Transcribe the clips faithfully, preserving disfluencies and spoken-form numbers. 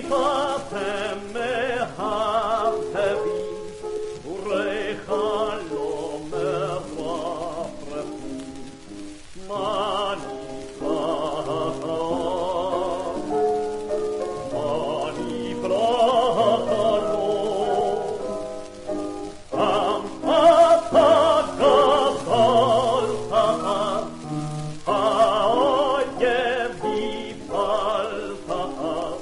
יפתם מהבהבים ורחלום מרפרפים מה נפלא מה נפלא חלום הפחד גדול פחד האויב יפעל פחד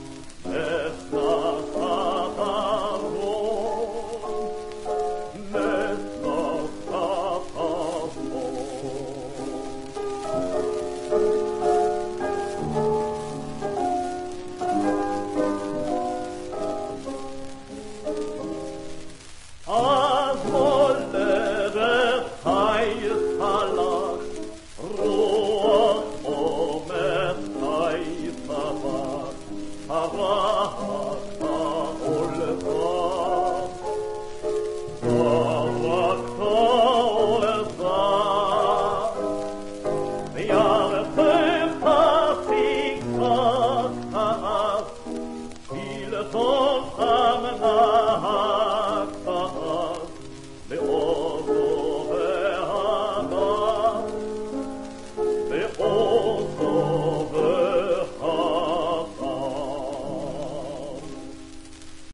מצלח הארון מצלח הארון אז מולדת חייס הלך רוח אומץ חייס עבר עבר